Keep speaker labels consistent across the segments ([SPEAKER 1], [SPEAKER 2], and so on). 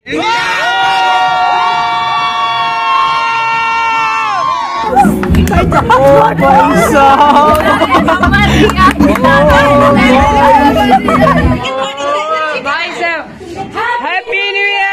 [SPEAKER 1] भाई साहब happy new year.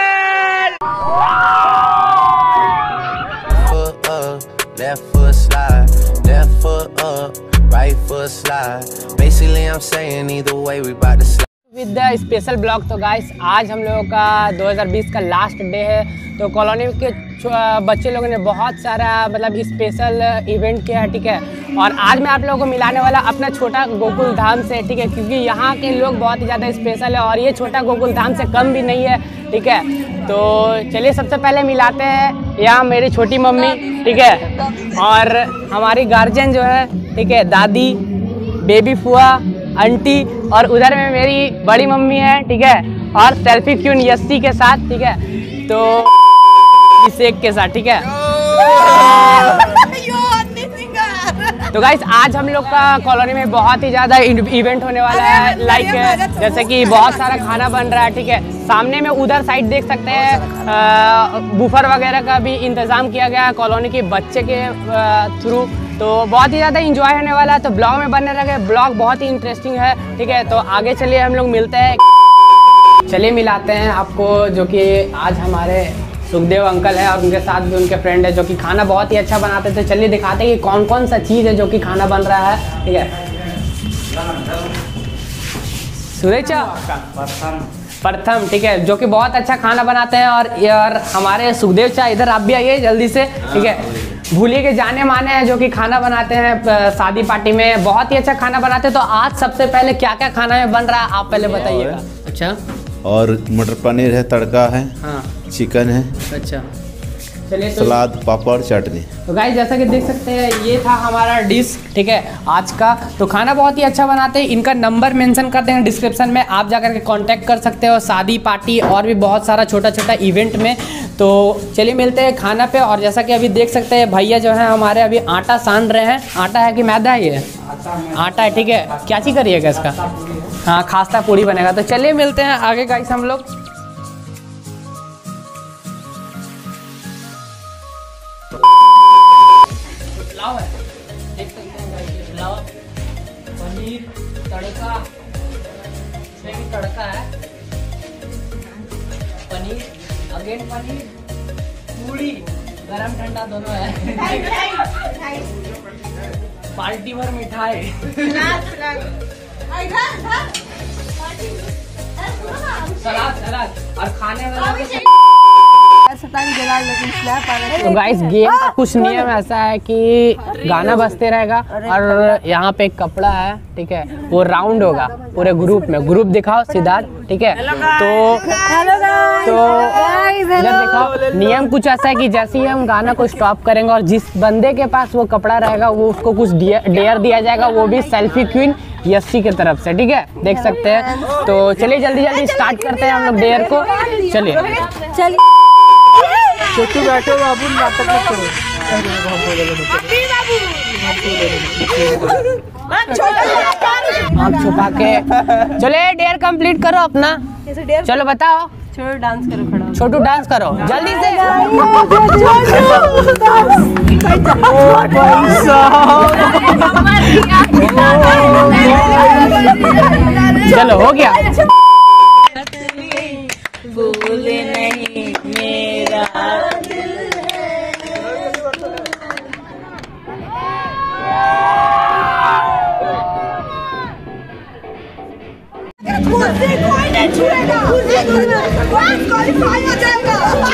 [SPEAKER 2] Left foot slide, left foot up, right foot slide. Basically I'm saying either way we about to slide.
[SPEAKER 1] With the special blog. तो guys आज हम लोगों का 2020 का last day है। तो कॉलोनी के बच्चे लोगों ने बहुत सारा मतलब स्पेशल इवेंट किया है, ठीक है। और आज मैं आप लोगों को मिलाने वाला अपना छोटा गोकुल धाम से, ठीक है, क्योंकि यहाँ के लोग बहुत ही ज़्यादा स्पेशल है और ये छोटा गोकुल धाम से कम भी नहीं है, ठीक है। तो चलिए सबसे पहले मिलाते हैं यहाँ मेरी छोटी मम्मी, ठीक है, और हमारी गार्जियन जो है, ठीक है, दादी, बेबी फुआ, आंटी, और उधर में मेरी बड़ी मम्मी है, ठीक है, और सेल्फी क्यून यस्सी के साथ, ठीक है, तो शेख के साथ, ठीक है। तो गाइस आज हम लोग का कॉलोनी में बहुत ही ज़्यादा इवेंट होने वाला है, लाइक जैसे कि बहुत सारा खाना बन रहा है, ठीक है। सामने में उधर साइड देख सकते हैं बुफर वगैरह का भी इंतज़ाम किया गया है कॉलोनी के बच्चे के थ्रू। तो बहुत ही ज़्यादा इंजॉय होने वाला है, तो ब्लॉग में बने रहे। ब्लॉग बहुत ही इंटरेस्टिंग है, ठीक है। तो आगे चलिए हम लोग मिलते हैं, चलिए मिलाते हैं आपको, जो कि आज हमारे सुखदेव अंकल है और उनके साथ भी उनके फ्रेंड है जो कि खाना बहुत ही अच्छा बनाते थे। चलिए दिखाते हैं कि कौन कौन सा चीज़ है जो कि खाना बन रहा है, ठीक है। सुरेचा प्रथम, ठीक है, जो कि बहुत अच्छा खाना बनाते हैं। और यार हमारे सुखदेव चा इधर आप भी आइए जल्दी से, ठीक है। भूलिए के जाने माने हैं जो कि खाना बनाते हैं शादी पार्टी में, बहुत ही अच्छा खाना बनाते हैं। तो आज सबसे पहले क्या क्या खाना में बन रहा है आप पहले बताइएगा। अच्छा,
[SPEAKER 3] और मटर पनीर है, तड़का है, हाँ, चिकन है,
[SPEAKER 1] अच्छा, चलिए, तो
[SPEAKER 3] सलाद, पापड़, चटनी।
[SPEAKER 1] तो गाइस जैसा कि देख सकते हैं ये था हमारा डिश, ठीक है, आज का। तो खाना बहुत ही अच्छा बनाते हैं, इनका नंबर मेंशन कर देंगे डिस्क्रिप्शन में, आप जाकर के कांटेक्ट कर सकते हो शादी पार्टी और भी बहुत सारा छोटा छोटा इवेंट में। तो चलिए मिलते हैं खाना पे। और जैसा कि अभी देख सकते हैं भैया जो है हमारे अभी आटा सान रहे हैं। आटा है कि मैदा है? ये आटा है, ठीक है। क्या चीज़ करिएगा इसका? हाँ, खास्ता पूड़ी बनेगा। तो चलिए मिलते हैं आगे गाइस हम लोग। पुलाव है, देख सकते हैं गाइस, पुलाव, पनीर, तड़का, इसमें भी तड़का है, पनीर, अगेन पनीर, पूड़ी, गरम ठंडा दोनों है, पार्टी भर मिठाई, सलाद और खाने वाला। तो गाइस गेम का कुछ नियम ऐसा है कि गाना बजते रहेगा और यहाँ पे एक कपड़ा है, ठीक है, वो राउंड होगा पूरे ग्रुप में। ग्रुप दिखाओ सिद्धार्थ, ठीक है। तो इधर दिखाओ। नियम कुछ ऐसा है कि जैसे ही हम गाना को स्टॉप करेंगे और जिस बंदे के पास वो कपड़ा रहेगा वो उसको कुछ डेयर दिया जाएगा, वो भी सेल्फी क्वीन यस्सी की तरफ से, ठीक है, देख सकते हैं। तो चलिए जल्दी जल्दी स्टार्ट करते हैं हम लोग डेयर को। चलिए
[SPEAKER 4] छोटू बैठे बाबू, नाटक मत करो।
[SPEAKER 1] आँख छुपा के चले, डेयर कंप्लीट करो अपना। चलो बताओ।
[SPEAKER 5] छोटू डांस करो, खड़ा
[SPEAKER 1] छोटू डांस करो जल्दी से। चलो हो गया।
[SPEAKER 5] भूल नहीं मेरा
[SPEAKER 6] कोई नहीं छुएगा, डिस्क्वालीफाई हो जाएगा।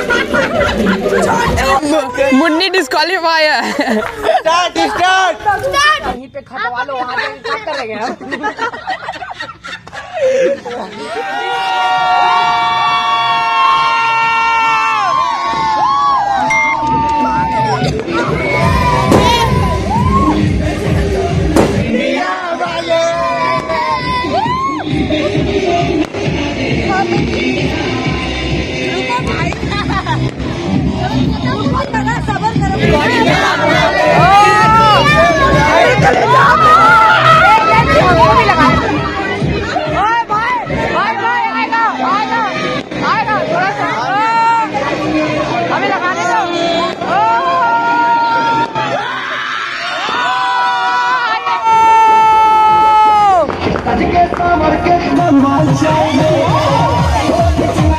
[SPEAKER 1] मुन्नी डिस्क्वालीफाई है।
[SPEAKER 4] स्टार्ट
[SPEAKER 1] यहीं पे खटवा लो, वहाँ पे क्या करेंगे हम?
[SPEAKER 7] सज के सावर के कमाल चाहिए